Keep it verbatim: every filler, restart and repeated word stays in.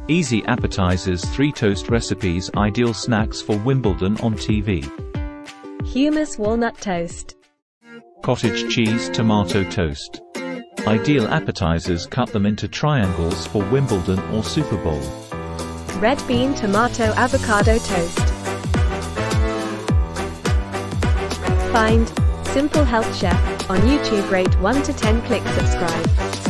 Easy appetizers, three toast recipes, ideal snacks for Wimbledon on T V. Humus walnut toast. Cottage cheese tomato toast. Ideal appetizers, cut them into triangles for Wimbledon or Super Bowl. Red bean tomato avocado toast. Find Simple Health Chef on YouTube. Rate one to ten. Click subscribe.